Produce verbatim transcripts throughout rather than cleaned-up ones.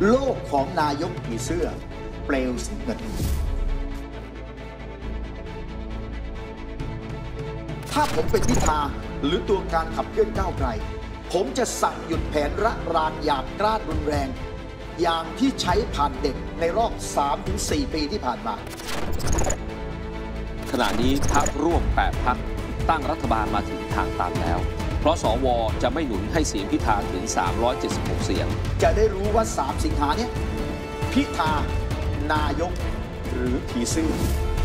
โลกของนายกผีเสื้อเปลวสีเงินถ้าผมเป็นพิธาหรือตัวการขับเคลื่อนก้าวไกลผมจะสั่งหยุดแผนระรานหยาบกร้านรุนแรงอย่างที่ใช้ผ่านเด็กในรอบ สามถึงสี่ ปีที่ผ่านมาขณะนี้พรรคร่วมแปดพรรคตั้งรัฐบาลมาถึงทางตันแล้วเพราะสวจะไม่หนุนให้เสียงพิธาถึงสามร้อยเจ็ดสิบหกเสียงจะได้รู้ว่าสามสิงหาเนี่ยพิธานายกหรือผีเสื้อ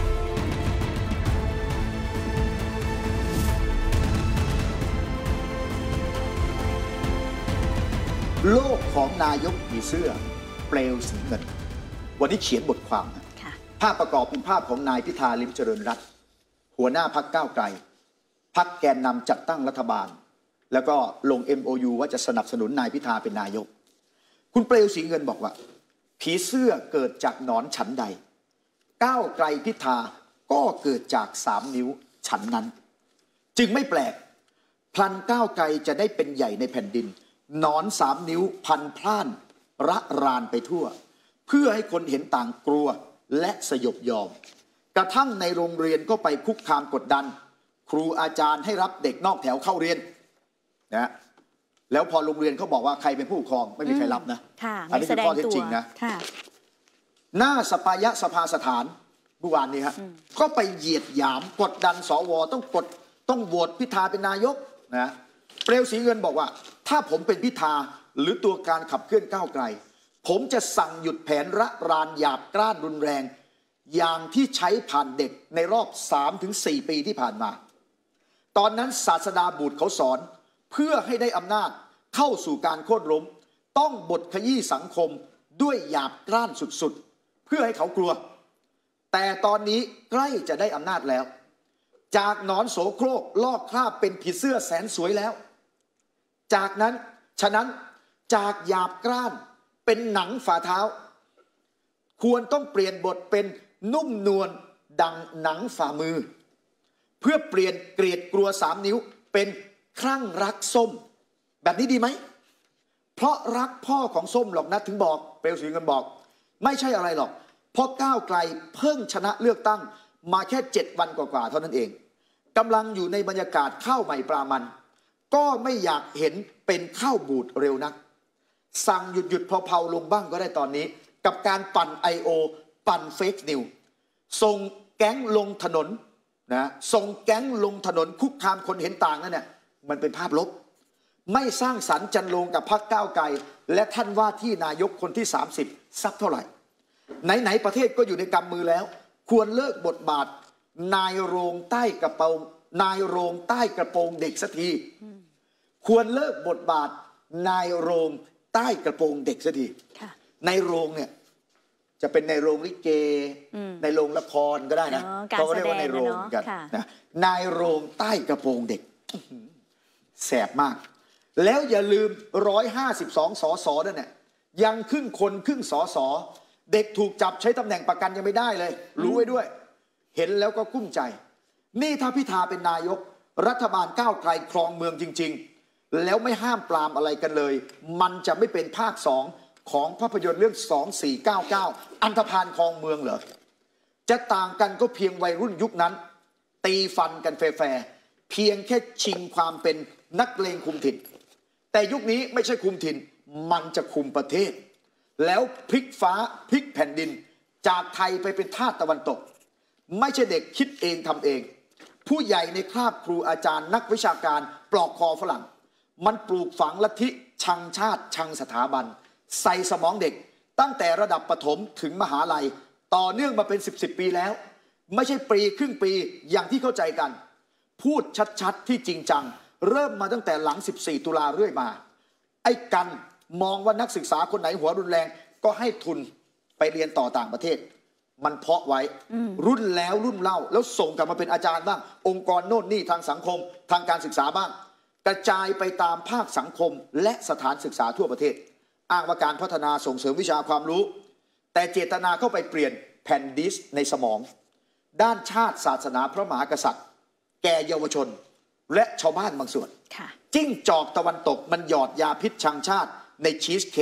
โลกของนายกผีเสื้อเปลวสีเงินวันนี้เขียนบทความภาพประกอบเป็นภาพของนายพิธาลิ้มเจริญรัตน์หัวหน้าพรรคก้าวไกลพรรคแกนนำจัดตั้งรัฐบาลแล้วก็ลง เอ็ม โอ ยู ว่าจะสนับสนุนนายพิธาเป็นนายกคุณเปลวสีเงินบอกว่าผีเสื้อเกิดจากหนอนฉันใดก้าวไกลพิธาก็เกิดจากสามนิ้วฉันนั้นจึงไม่แปลกพลันก้าวไกลจะได้เป็นใหญ่ในแผ่นดินหนอนสามนิ้วพันพล่านระรานไปทั่วเพื่อให้คนเห็นต่างกลัวและสยบยอมกระทั่งในโรงเรียนก็ไปคุกคามกดดันครูอาจารย์ให้รับเด็กนอกแถวเข้าเรียนนะแล้วพอโรงเรียนเขาบอกว่าใครเป็นผู้ปกครองไม่มีใครรับนะอันนี้คือข้อเท็จจริงนะหน้าสปายะสภาสถานเมื่อวานนี้ครับก็ไปเหยียดหยามกดดันสวต้องกดต้องโหวตพิธาเป็นนายกนะเปลวสีเงินบอกว่าถ้าผมเป็นพิธาหรือตัวการขับเคลื่อนก้าวไกลผมจะสั่งหยุดแผนระรานหยาบกร้านรุนแรงอย่างที่ใช้ผ่านเด็กในรอบ สามถึงสี่ ปีที่ผ่านมาตอนนั้นศาสดาบุตรเขาสอนเพื่อให้ได้อำนาจเข้าสู่การโค่นล้มต้องบดขยี้สังคมด้วยหยาบกร้านสุดๆเพื่อให้เขากลัวแต่ตอนนี้ใกล้จะได้อำนาจแล้วจากหนอนโสโครกลอกคราบเป็นผีเสื้อแสนสวยแล้วจากนั้นฉะนั้นจากหยาบกร้านเป็นหนังฝ่าเท้าควรต้องเปลี่ยนบทเป็นนุ่มนวลดังหนังฝ่ามือเพื่อเปลี่ยนเกลียดกลัวสามนิ้วเป็นคลั่งรักส้มแบบนี้ดีไหมเพราะรักพ่อของส้มหรอกนะถึงบอกเปลวสีเงินบอกไม่ใช่อะไรหรอกเพราะก้าวไกลเพิ่งชนะเลือกตั้งมาแค่เจ็ดวันกว่าๆเท่านั้นเองกำลังอยู่ในบรรยากาศข้าวใหม่ปลามันก็ไม่อยากเห็นเป็นข้าวบูดเร็วนักสั่งหยุดหยุดเผาๆลงบ้างก็ได้ตอนนี้กับการปั่น ไอ โอ ปั่นเฟกนิวส่งแก๊งลงถนนนะส่งแก๊งลงถนนคุกคามคนเห็นต่างนั่นเนี่ยมันเป็นภาพลบไม่สร้างสรรค์จันโลงกับพรรคก้าวไกลและท่านว่าที่นายกคนที่สามสิบสักเท่าไหร่ไหนๆประเทศก็อยู่ในกำมือแล้วควรเลิกบทบาทนายโรงใต้กระโปรงนายโรงใต้กระโปรงเด็กสักทีควรเลิกบทบาทนายโรงใต้กระโปรงเด็กสักทีในโรงเนี่ยจะเป็นในโรงลิเกในโรงละครก็ได้นะเขาเรียกว่าในโรงกันนะนายโรงใต้กระโปรงเด็กแสบมากแล้วอย่าลืมร้อยห้าสิบสองสอสอนั่นเนี่ยยังครึ่งคนครึ่งสอสอเด็กถูกจับใช้ตำแหน่งประกันยังไม่ได้เลยรู้ไว้ด้วยเห็นแล้วก็กุ้มใจนี่ถ้าพิธาเป็นนายกรัฐบาลก้าวไกลครองเมืองจริงๆแล้วไม่ห้ามปรามอะไรกันเลยมันจะไม่เป็นภาคสองของภาพยนตร์เรื่องสองสี่เก้าเก้าอันธพาลครองเมืองเหรอจะต่างกันก็เพียงวัยรุ่นยุคนั้นตีฟันกันแฟร์เพียงแค่ชิงความเป็นนักเลงคุมถิ่นแต่ยุคนี้ไม่ใช่คุมถิ่นมันจะคุมประเทศแล้วพลิกฟ้าพลิกแผ่นดินจากไทยไปเป็นทาสตะวันตกไม่ใช่เด็กคิดเองทำเองผู้ใหญ่ในคราบครูอาจารย์นักวิชาการปลอกคอฝรั่งมันปลูกฝังลัทธิชังชาติชังสถาบันใส่สมองเด็กตั้งแต่ระดับประถมถึงมหาลัยต่อเนื่องมาเป็นสิบสิบปีแล้วไม่ใช่ปีครึ่งปีอย่างที่เข้าใจกันพูดชัดๆที่จริงจังเริ่มมาตั้งแต่หลังสิบสี่ตุลาเรื่อยมาไอ้กันมองว่านักศึกษาคนไหนหัวรุนแรงก็ให้ทุนไปเรียนต่อต่างประเทศมันเพาะไว้รุ่นแล้วรุ่นเล่าแล้วส่งกลับมาเป็นอาจารย์บ้างองค์กรโน่นนี่ทางสังคมทางการศึกษาบ้างกระจายไปตามภาคสังคมและสถานศึกษาทั่วประเทศอ้างว่าการพัฒนาส่งเสริมวิชาความรู้แต่เจตนาเข้าไปเปลี่ยนแผ่นดิสก์ในสมองด้านชาติศาสนาพระมหากษัตริย์แก่เยาวชนและชาวบ้านบางส่วนจิ้งจอกตะวันตกมันหยอดยาพิษชังชาติในชีสเค้ก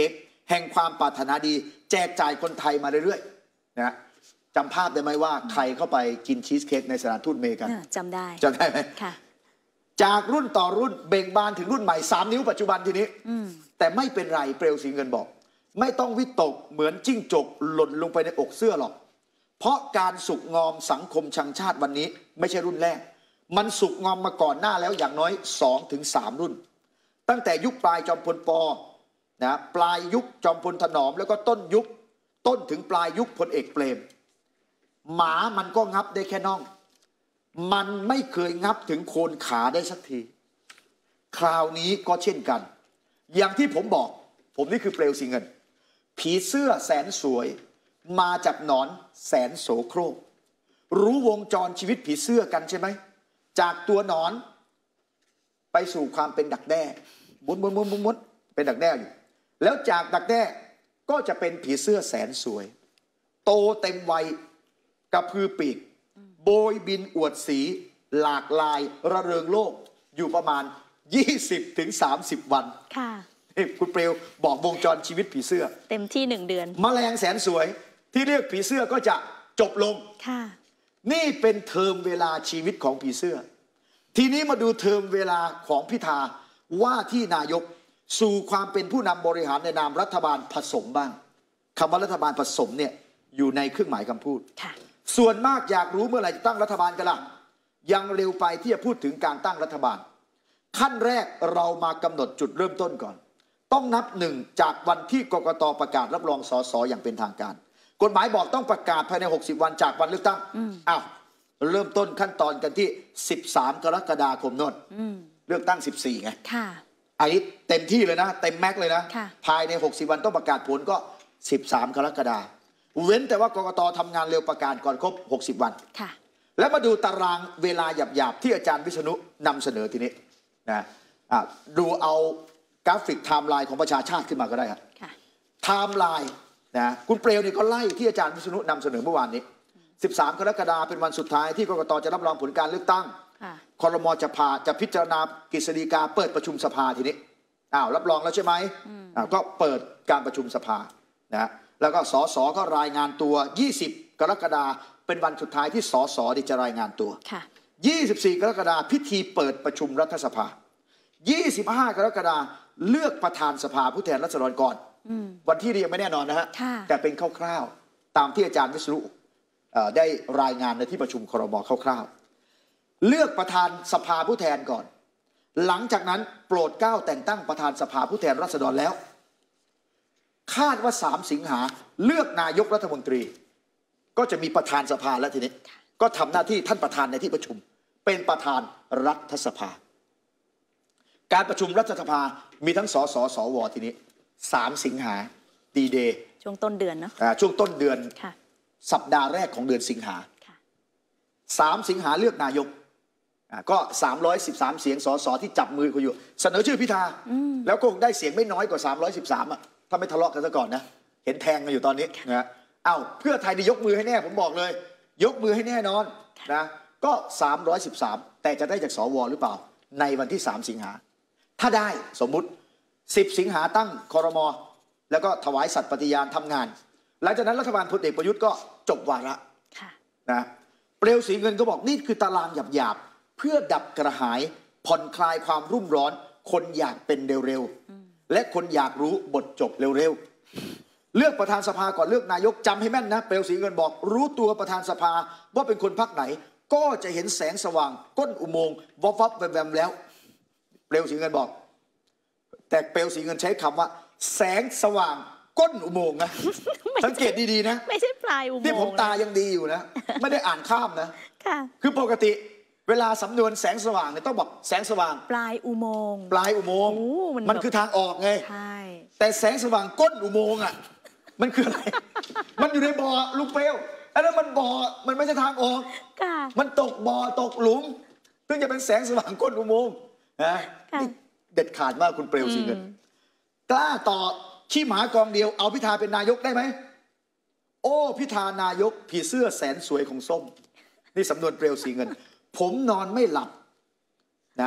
แห่งความปรารถนาดีแจกจ่ายคนไทยมาเรื่อยๆนะจำภาพได้ไหมว่าใครเข้าไปกินชีสเค้กในสถานทูตอเมริกันจำได้จำได้ไหมค่ะจากรุ่นต่อรุ่นเบ่งบานถึงรุ่นใหม่สามนิ้วปัจจุบันทีนี้แต่ไม่เป็นไรเปลวสีเงินบอกไม่ต้องวิตกเหมือนจิ้งจกหล่นลงไปในอกเสื้อหรอกเพราะการสุกงอมสังคมชังชาติวันนี้ไม่ใช่รุ่นแรกมันสุกงอมมาก่อนหน้าแล้วอย่างน้อย สองถึงสาม รุ่นตั้งแต่ยุคปลายจอมพลป.นะปลายยุคจอมพลถนอมแล้วก็ต้นยุคต้นถึงปลายยุคพลเอกเปรมหมามันก็งับได้แค่น่องมันไม่เคยงับถึงโคนขาได้สักทีคราวนี้ก็เช่นกันอย่างที่ผมบอกผมนี่คือเปลวสีเงินผีเสื้อแสนสวยมาจากหนอนแสนโสโครกรู้วงจรชีวิตผีเสื้อกันใช่ไหมจากตัวหนอนไปสู่ความเป็นดักแด้มุดมุดมุดมุดมุดเป็นดักแด้อยู่แล้วจากดักแด้ก็จะเป็นผีเสื้อแสนสวยโตเต็มวัยกระพือปีกโบยบินอวดสีหลากลายระเริงโลกอยู่ประมาณ ยี่สิบถึงสามสิบ วันค่ะคุณเปลวบอกวงจรชีวิตผีเสื้อเต็มที่หนึ่งเดือนแมลงแสนสวยที่เรียกผีเสื้อก็จะจบลงค่ะนี่เป็นเทอมเวลาชีวิตของผีเสื้อทีนี้มาดูเทอมเวลาของพิธาว่าที่นายกสู่ความเป็นผู้นำบริหารในนามรัฐบาลผสมบ้างคำว่ารัฐบาลผสมเนี่ยอยู่ในเครื่องหมายคำพูดส่วนมากอยากรู้เมื่อไหร่จะตั้งรัฐบาลกันล่ะยังเร็วไปที่จะพูดถึงการตั้งรัฐบาลขั้นแรกเรามากำหนดจุดเริ่มต้นก่อนต้องนับหนึ่งจากวันที่กกต.ประกาศรับรองสสอย่างเป็นทางการกฎหมายบอกต้องประกาศภายในหกสิบวันจากวันเลือกตั้งอ้าวเริ่มต้นขั้นตอนกันที่สิบสามกรกฎาคมโน่นเลือกตั้งสิบสี่ไงค่ะอันนี้เต็มที่เลยนะเต็มแม็กเลยนะภายในหกสิบวันต้องประกาศผลก็สิบสามกรกฎาคมเว้นแต่ว่ากกต.ทำงานเร็วประกาศก่อนครบหกสิบวันค่ะแล้วมาดูตารางเวลาหยาบๆที่อาจารย์วิษณุนำเสนอทีนี้นะดูเอากราฟิกไทม์ไลน์ของประชาชาติขึ้นมาก็ได้ครับไทม์ไลน์นะคุณเปลวนี่ก็ไล่ที่อาจารย์วิษณุนำเสนอเมื่อวานนี้สิบสามกรกฎาคมเป็นวันสุดท้ายที่กกต.จะรับรองผลการเลือกตั้งครม.จะพาจะพิจารณากฤษฎีกาเปิดประชุมสภาทีนี้อ้าวรับรองแล้วใช่ไหมอ้าวก็เปิดการประชุมสภานะแล้วก็สสก็รายงานตัวยี่สิบกรกฎาคมเป็นวันสุดท้ายที่สสจะรายงานตัวยี่สิบสี่กรกฎาคมพิธีเปิดประชุมรัฐสภายี่สิบห้ากรกฎาคมเลือกประธานสภาผู้แทนราษฎรก่อนวันที่ยังไม่แน่นอนนะฮะแต่เป็นคร่าวๆตามที่อาจารย์วิษณุได้รายงานในที่ประชุมครม.คร่าวๆเลือกประธานสภาผู้แทนก่อนหลังจากนั้นโปรดเกล้าแต่งตั้งประธานสภาผู้แทนราษฎรแล้วคาดว่าสามสิงหาเลือกนายกรัฐมนตรีก็จะมีประธานสภาแล้วทีนี้ก็ทำหน้าที่ท่านประธานในที่ประชุมเป็นประธานรัฐสภาการประชุมรัฐสภามีทั้งสสสวทีนี้สามสิงหาดีเดย์ช่วงต้นเดือนเนาะช่วงต้นเดือนสัปดาห์แรกของเดือนสิงหาสามสิงหาเลือกนายกก็สามร้อยสิบสามเสียงสสที่จับมือกันอยู่เสนอชื่อพิธาแล้วก็คงได้เสียงไม่น้อยกว่าสามร้อยสิบสามอ่ะถ้าไม่ทะเลาะกันซะก่อนนะเห็นแทงกันอยู่ตอนนี้นะเอ้าเพื่อไทยได้ยกมือให้แน่ผมบอกเลยยกมือให้แน่นอนนะก็สามร้อยสิบสามแต่จะได้จากสวหรือเปล่าในวันที่สามสิงหาถ้าได้สมมุติสิบสิงหาตั้งครม.แล้วก็ถวายสัตย์ปฏิญาณทำงานหลังจากนั้นรัฐบาลพลเอกประยุทธ์ก็จบวาระนะเปลวสีเงินก็บอกนี่คือตารางหยาบๆเพื่อดับกระหายผ่อนคลายความรุ่มร้อนคนอยากเป็นเร็วๆและคนอยากรู้บทจบเร็วๆเลือกประธานสภาก่อนเลือกนายกจำให้แม่นนะเปลวสีเงินบอกรู้ตัวประธานสภาว่าเป็นคนพรรคไหนก็จะเห็นแสงสว่างก้นอุโมงค์วับวับแวมๆแล้วเปลวสีเงินบอกแต่เปลวสีเงินใช้คำว่าแสงสว่างก้นอุโมงค์นะสังเกตดีๆนะไม่ใช่ปลายอุโมงค์ที่ผมตายังดีอยู่นะไม่ได้อ่านข้ามนะคือปกติเวลาสำนวนแสงสว่างเนี่ยต้องบอกแสงสว่างปลายอุโมงค์ปลายอุโมงค์มันคือทางออกไงแต่แสงสว่างก้นอุโมงค์อ่ะมันคืออะไรมันอยู่ในบ่อลูกเปลวอันนั้นมันบ่อมันไม่ใช่ทางออกมันตกบ่อตกหลุมเพื่อจะเป็นแสงสว่างก้นอุโมงค์นะเด็ดขาดมากคุณเปลวสีเงินกล้าต่อขี้หมากองเดียวเอาพิธาเป็นนายกได้ไหมโอ้พิธานายกผีเสื้อแสนสวยของส้มนี่สำนวนเปลวสีเงินผมนอนไม่หลับนะ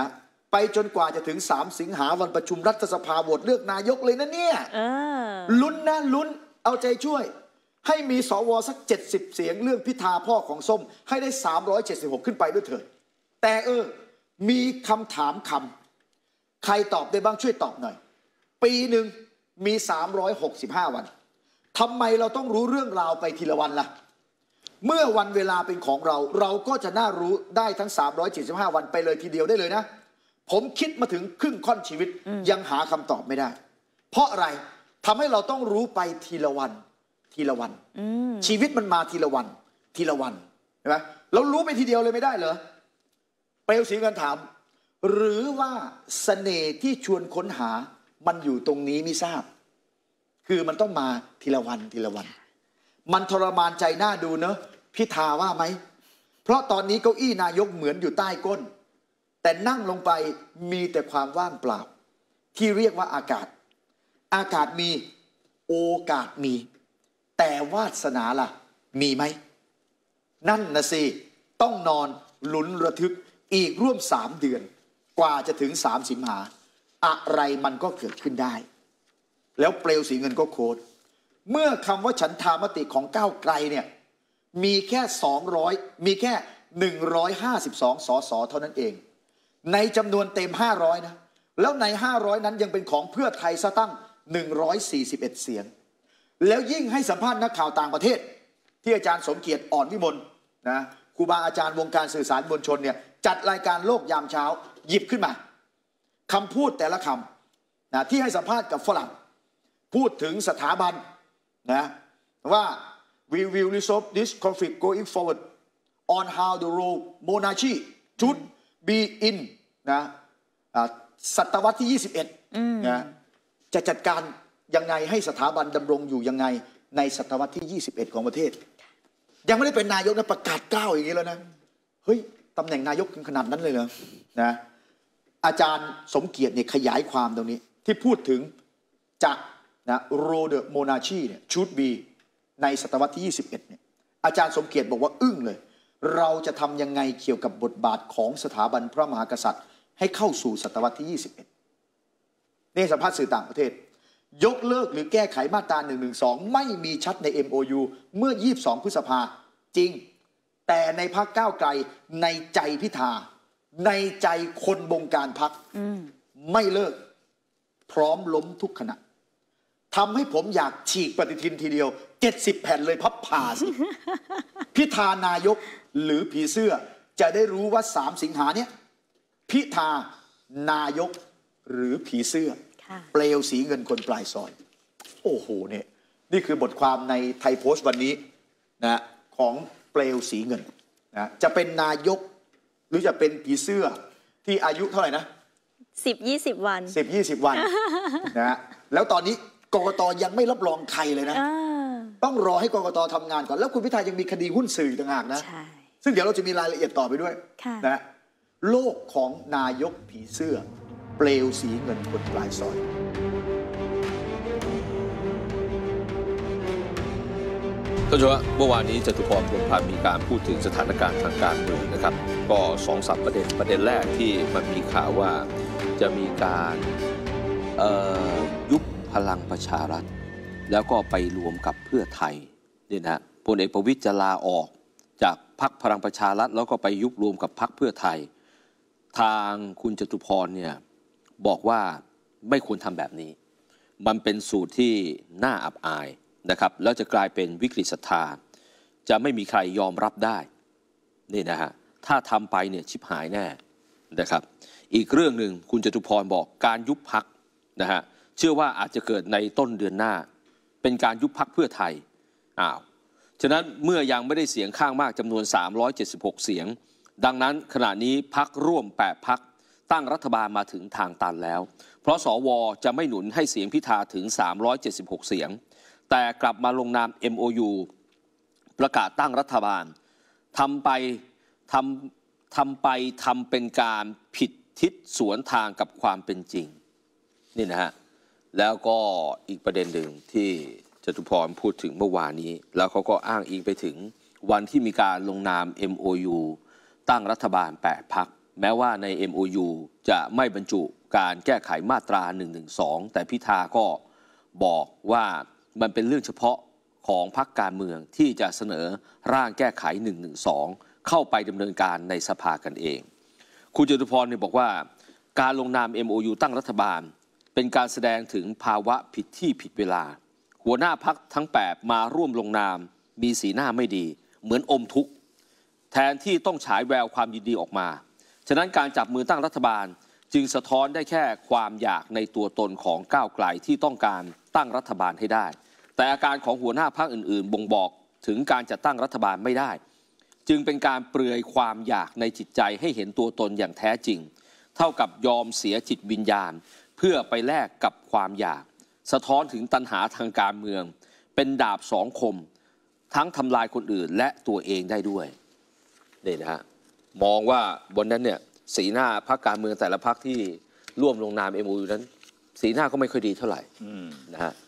ไปจนกว่าจะถึงสามสิงหาวันประชุมรัฐสภาโหวตเลือกนายกเลยนะเนี่ยลุ้นนะลุ้นเอาใจช่วยให้มีสวสักเจ็ดสิบเสียงเรื่องพิธาพ่อของส้มให้ได้สามร้อยเจ็ดสิบหกขึ้นไปด้วยเถิดแต่เออมีคำถามคำใครตอบได้บ้างช่วยตอบหน่อยปีหนึ่งมีสามร้อยหกสิบห้าวันทำไมเราต้องรู้เรื่องราวไปทีละวันล่ะเมื่อวันเวลาเป็นของเราเราก็จะน่ารู้ได้ทั้งสามร้อยเจ็ดสิบห้าวันไปเลยทีเดียวได้เลยนะผมคิดมาถึงครึ่งค่อนชีวิตยังหาคำตอบไม่ได้เพราะอะไรทำให้เราต้องรู้ไปทีละวันทีละวันชีวิตมันมาทีละวันทีละวันเห็นไหมเรารู้ไปทีเดียวเลยไม่ได้เหรอเปลวสีเงินถามหรือว่าเสน่ห์ที่ชวนค้นหามันอยู่ตรงนี้ไม่ทราบคือมันต้องมาทีละวันทีละวันมันทรมานใจน่าดูเนอะพิธาว่าไหมเพราะตอนนี้เก้าอี้นายกเหมือนอยู่ใต้ก้นแต่นั่งลงไปมีแต่ความว่างเปล่าที่เรียกว่าอากาศอากาศมีโอกาสมีแต่วาสนาล่ะมีไหมนั่นนะสิต้องนอนลุ้นระทึกอีกร่วมสามเดือนกว่าจะถึงสามสิงหาอะไรมันก็เกิดขึ้นได้แล้วเปลวสีเงินก็โค้ดเมื่อคำว่าฉันทามติของก้าวไกลเนี่ยมีแค่สองร้อยมีแค่หนึ่งร้อยห้าสิบสองสสเท่านั้นเองในจำนวนเต็มห้าร้อยนะแล้วในห้าร้อยนั้นยังเป็นของเพื่อไทยซะตั้งหนึ่งร้อยสี่สิบเอ็ดเสียงแล้วยิ่งให้สัมภาษณ์นักข่าวต่างประเทศที่อาจารย์สมเกียรติอ่อนวิมลนะครูบาอาจารย์วงการสื่อสารมวลชนเนี่ยจัดรายการโลกยามเช้าหยิบขึ้นมาคำพูดแต่ละคำนะที่ให้สัมภาษณ์กับฝรั่งพูดถึงสถาบันนะว่า we will resolve this conflict going forward on how the role monarchy should be in นะศตวรรษที่ยี่สิบเอ็ดนะจะจัดการยังไงให้สถาบันดำรงอยู่ยังไงในศตวรรษที่ยี่สิบเอ็ดของประเทศยังไม่ได้เป็นนายกนะประกาศกล้าวอย่างนี้แล้วนะเฮ้ยตำแหน่งนายกถึงขนาดนั้นเลยเหรอนะอาจารย์สมเกียรติเนี่ยขยายความตรงนี้ที่พูดถึงจะนะโรเดอร์โมนาชีเนี่ยชุดบีในศตวรรษที่ยี่สิบเอ็ดเนี่ยอาจารย์สมเกียรติบอกว่าอึ้งเลยเราจะทำยังไงเกี่ยวกับบทบาทของสถาบันพระมหากษัตริย์ให้เข้าสู่ศตวรรษที่ยี่สิบเอ็ดนี่สัมภาษณ์สื่อต่างประเทศยกเลิกหรือแก้ไขมาตราหนึ่งหนึ่งสองไม่มีชัดใน เอ็ม โอ ยู เมื่อยี่สิบสองพฤษภาจริงแต่ในพรรคก้าวไกลในใจพิธาในใจคนบงการพรรคไม่เลิกพร้อมล้มทุกขณะทำให้ผมอยากฉีกปฏิทินทีเดียวเจ็ดสิบแผ่นเลยพับผ่าสิ พิธานายกหรือผีเสื้อจะได้รู้ว่าสามสิงหาเนี้ยพิธานายกหรือผีเสื้อเปลวสีเงินคนปลายซอยโอ้โหเนี่ยนี่คือบทความในไทยโพสต์วันนี้นะของเปลวสีเงินนะจะเป็นนายกหรือจะเป็นผีเสื้อที่อายุเท่าไหร่นะสิบยี่สิบวันสิบยี่สิบวันนะแล้วตอนนี้กกตยังไม่รับรองใครเลยนะต้องรอให้กกตทำงานก่อนแล้วคุณพิธายังมีคดีหุ้นสื่อต่างหากนะซึ่งเดี๋ยวเราจะมีรายละเอียดต่อไปด้วยนะโลกของนายกผีเสื้อเปลวสีเงินคนปลายซอยท่านผู้ชมเมื่อวานนี้จตุพร พรหมพันธ์มีการพูดถึงสถานการณ์ทางการเมืองนะครับก็สองสามประเด็นประเด็นแรกที่มันมีข่าวว่าจะมีการยุบพลังประชารัฐแล้วก็ไปรวมกับเพื่อไทยนี่นะพลเอกประวิตรจะลาออกจากพรรคพลังประชารัฐแล้วก็ไปยุบรวมกับพรรคเพื่อไทยทางคุณจตุพรเนี่ยบอกว่าไม่ควรทำแบบนี้มันเป็นสูตรที่น่าอับอายนะครับแล้วจะกลายเป็นวิกฤตศรัทธาจะไม่มีใครยอมรับได้นี่นะฮะถ้าทำไปเนี่ยชิบหายแน่นะครับอีกเรื่องหนึ่งคุณจตุพรบอกการยุบพรรคนะฮะเชื่อว่าอาจจะเกิดในต้นเดือนหน้าเป็นการยุบพรรคเพื่อไทยอ้าวฉะนั้นเมื่อยังไม่ได้เสียงข้างมากจำนวนสามร้อยเจ็ดสิบหกเสียงดังนั้นขณะนี้พรรคร่วมแปดพรรคตั้งรัฐบาลมาถึงทางตันแล้วเพราะสวจะไม่หนุนให้เสียงพิธาถึงสามร้อยเจ็ดสิบหกเสียงแต่กลับมาลงนาม เอ็ม โอ ยู ประกาศตั้งรัฐบาลทำไปทำทำไปทำเป็นการผิดทิศสวนทางกับความเป็นจริงนี่นะฮะแล้วก็อีกประเด็นหนึ่งที่จตุพรพูดถึงเมื่อวานนี้แล้วเขาก็อ้างอิงไปถึงวันที่มีการลงนาม เอ็ม โอ ยู ตั้งรัฐบาลแปดพรรคแม้ว่าใน เอ็ม โอ ยู จะไม่บรรจุการแก้ไขมาตราหนึ่งหนึ่งสองแต่พิธาก็บอกว่ามันเป็นเรื่องเฉพาะของพรรคการเมืองที่จะเสนอร่างแก้ไขหนึ่งหนึ่งสองเข้าไปดำเนินการในสภากันเองคุณจตุพรเนี่ยบอกว่าการลงนาม เอ็ม โอ ยู ตั้งรัฐบาลเป็นการแสดงถึงภาวะผิดที่ผิดเวลาหัวหน้าพรรคทั้งแปดมาร่วมลงนามมีสีหน้าไม่ดีเหมือนอมทุกข์แทนที่ต้องฉายแววความยินดีออกมาฉะนั้นการจับมือตั้งรัฐบาลจึงสะท้อนได้แค่ความอยากในตัวตนของก้าวไกลที่ต้องการตั้งรัฐบาลให้ได้แต่อาการของหัวหน้าพรรคอื่นๆบ่งบอกถึงการจัดตั้งรัฐบาลไม่ได้จึงเป็นการเปลือยความอยากในจิตใจให้เห็นตัวตนอย่างแท้จริงเท่ากับยอมเสียจิตวิญญาณเพื่อไปแลกกับความอยากสะท้อนถึงตัณหาทางการเมืองเป็นดาบสองคมทั้งทำลายคนอื่นและตัวเองได้ด้วยนี่นะฮะมองว่าบนนั้นเนี่ยสีหน้าพรรคการเมืองแต่ละพรรคที่ร่วมลงนาม เอ็ม โอ ยู นั้นสีหน้าก็ไม่ค่อยดีเท่าไหร่นะฮะ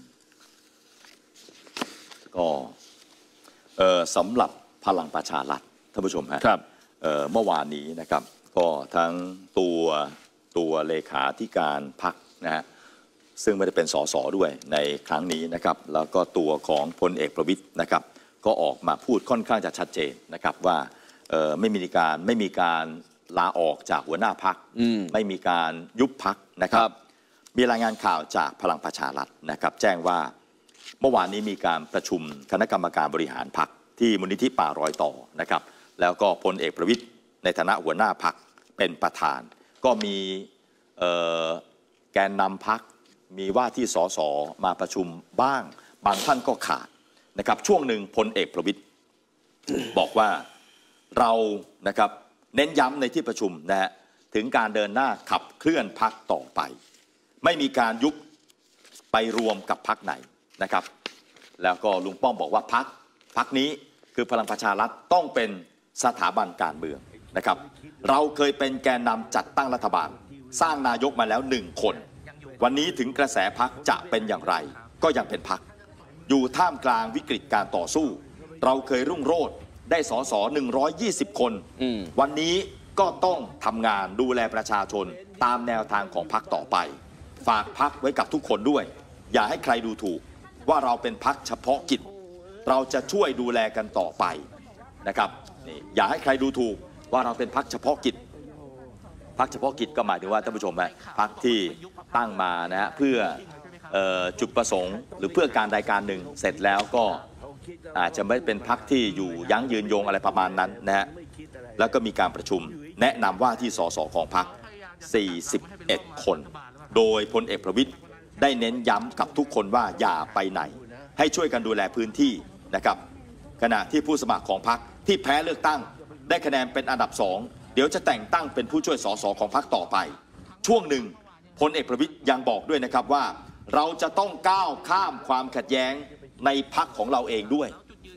ก็สำหรับพลังประชารัฐท่านผู้ชมฮะเมื่อวานนี้นะครับก็ทั้งตัวตัวเลขาธิการพรรคนะฮะซึ่งไม่ได้เป็นสสด้วยในครั้งนี้นะครับแล้วก็ตัวของพลเอกประวิตรนะครับก็ออกมาพูดค่อนข้างจะชัดเจนนะครับว่าไม่มีการไม่มีการลาออกจากหัวหน้าพรรคไม่มีการยุบพรรคนะครับมีรายงานข่าวจากพลังประชารัฐนะครับแจ้งว่าเมื่อวานนี้มีการประชุมคณะกรรมการบริหารพรรคที่มูลนิธิป่ารอยต่อนะครับแล้วก็พลเอกประวิตรในฐานะหัวหน้าพรรคเป็นประธานก็มีแกนนำพรรคมีว่าที่สสมาประชุมบ้างบางท่านก็ขาดนะครับช่วงหนึ่งพลเอกประวิตร บอกว่าเรานะครับเน้นย้ำในที่ประชุมนะฮะถึงการเดินหน้าขับเคลื่อนพรรคต่อไปไม่มีการยุบไปรวมกับพรรคไหนนะครับแล้วก็ลุงป้อมบอกว่าพรรคพรรคนี้คือพลังประชารัฐต้องเป็นสถาบันการเมืองนะครับเราเคยเป็นแกนนำจัดตั้งรัฐบาลสร้างนายกมาแล้วหนึ่งคนวันนี้ถึงกระแสพรรคจะเป็นอย่างไรก็ยังเป็นพรรคอยู่ท่ามกลางวิกฤตการต่อสู้เราเคยรุ่งโรจน์ได้สสหนึ่งร้อยยี่สิบคนวันนี้ก็ต้องทำงานดูแลประชาชนตามแนวทางของพรรคต่อไปฝากพรรคไว้กับทุกคนด้วยอย่าให้ใครดูถูกว่าเราเป็นพรรคเฉพาะกิจเราจะช่วยดูแลกันต่อไปนะครับนี่อย่าให้ใครดูถูกว่าเราเป็นพรรคเฉพาะกิจพรรคเฉพาะกิจก็หมายถึงว่าท่านผู้ชมนะพรรคที่ตั้งมานะฮะเพื่อจุดประสงค์หรือเพื่อการใดการหนึ่งเสร็จแล้วก็อาจจะไม่เป็นพรรคที่อยู่ยั้งยืนยงอะไรประมาณนั้นนะฮะแล้วก็มีการประชุมแนะนำว่าที่สสของพรรคสี่สิบเอ็ดคนโดยพลเอกประวิตรได้เน้นย้ำกับทุกคนว่าอย่าไปไหนให้ช่วยกันดูแลพื้นที่นะครับขณะที่ผู้สมัครของพรรคที่แพ้เลือกตั้งได้คะแนนเป็นอันดับสองเดี๋ยวจะแต่งตั้งเป็นผู้ช่วยสสของพรรคต่อไปช่วงหนึ่งพลเอกประวิตรยังบอกด้วยนะครับว่าเราจะต้องก้าวข้ามความขัดแย้งในพรรคของเราเองด้วย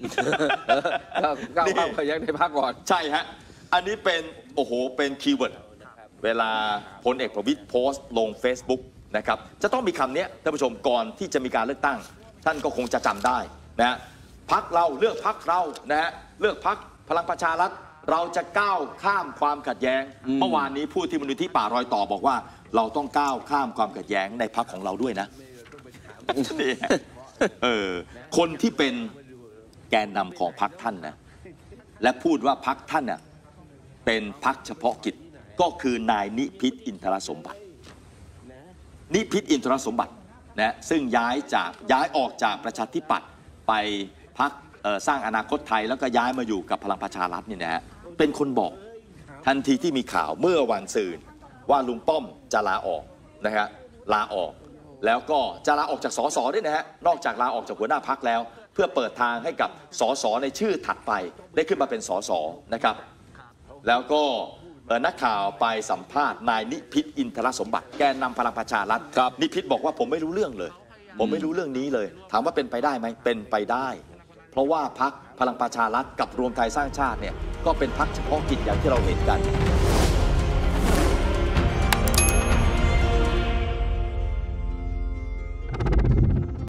ก้าวข้ามขัดแย้งในพรรคก่อนใช่ฮะอันนี้เป็นโอ้โหเป็นคีย์เวิร์ดเวลาพลเอกประวิตรโพสต์ลง Facebook นะครับจะต้องมีคำนี้ท่านผู้ชมก่อนที่จะมีการเลือกตั้งท่านก็คงจะจำได้นะฮะพรรคเราเลือกพรรคเรานะฮะเลือกพรรคพลังประชารัฐเราจะก้าวข้ามความขัดแย้งเมื่อวานนี้ผู้ที่มูลนิธิป่ารอยต่อบอกว่าเราต้องก้าวข้ามความขัดแย้งในพรรคของเราด้วยนะนี่เออคนที่เป็นแกนนำของพรรคท่านนะและพูดว่าพรรคท่านน่ะเป็นพรรคเฉพาะกิจก็คือนายนิพิษอินทรสมบัตินิพิษอินทรสมบัตินะซึ่งย้ายจากย้ายออกจากประชาธิปัตย์ไปพรรคสร้างอนาคตไทยแล้วก็ย้ายมาอยู่กับพลังประชารัฐนี่นะฮะเป็นคนบอกทันทีที่มีข่าวเมื่อวันซืนว่าลุงป้อมจะลาออกนะฮะลาออกแล้วก็จะลาออกจากสสด้วยนะฮะนอกจากลาออกจากหัวหน้าพรรคแล้วเพื่อเปิดทางให้กับสสในชื่อถัดไปได้ขึ้นมาเป็นสสนะครับแล้วก็นักข่าวไปสัมภาษณ์นายนิพิษอินทรสมบัติแกนนำพลังประชารัฐนิพิษบอกว่าผมไม่รู้เรื่องเลยผมไม่รู้เรื่องนี้เลยถามว่าเป็นไปได้ไหมเป็นไปได้เพราะว่าพรรคพลังประชารัฐกับรวมไทยสร้างชาติเนี่ยก็เป็นพรรคเฉพาะกิจอย่างที่เราเห็นกัน